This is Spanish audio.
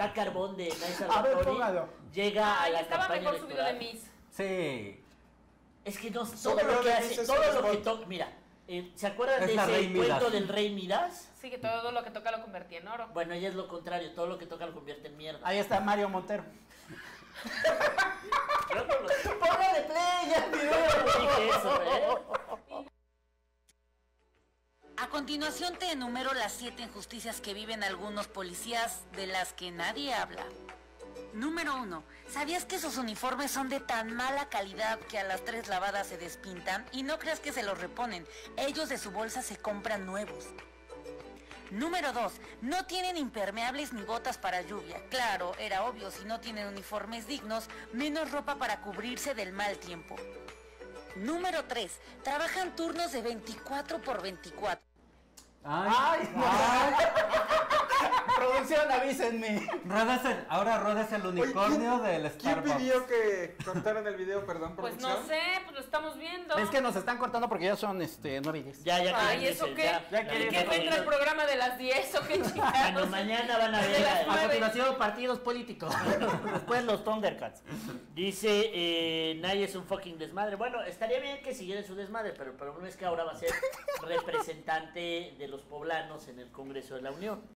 Papá Carbón de Nay A ver, Salvatore póngalo. llega a Ay, la estaba campaña mejor subido de electoral. Miss. Sí. Es que no, Su todo video lo que de hace, Miss es todo un lo que spot. toca, mira, ¿se acuerdan Es de la ese Rey Midas. cuento del Rey Midas? Sí, que todo lo que toca lo convertía en oro. Bueno, ella es lo contrario, todo lo que toca lo convierte en mierda. Ahí está Mario Montero. ¡Póngale play ya el video! Dije eso, ¿eh? A continuación te enumero las 7 injusticias que viven algunos policías de las que nadie habla. Número 1. ¿Sabías que sus uniformes son de tan mala calidad que a las 3 lavadas se despintan? Y no creas que se los reponen, ellos de su bolsa se compran nuevos. Número 2. No tienen impermeables ni botas para lluvia. Claro, era obvio, si no tienen uniformes dignos, menos ropa para cubrirse del mal tiempo. Número 3. Trabajan turnos de 24 por 24. Ay, Producción, avísenme. ahora ruedas el unicornio Oye, del ¿quién Starbucks. pidió que cortaran el video, perdón, Pues producción? no sé, pues lo estamos viendo. Es que nos están cortando porque ya son 9:10. Ya, Ay, quieren ¿eso irse, qué? ya ya quieren ¿Y qué irse. entra el programa de las 10 o qué Bueno, chingados? mañana van a De ver. las a 9. continuación, partidos políticos. Después los Thundercats. Dice, Nay es un fucking desmadre. Bueno, estaría bien que siguiera su desmadre, pero el problema es que ahora va a ser representante de los poblanos en el Congreso de la Unión.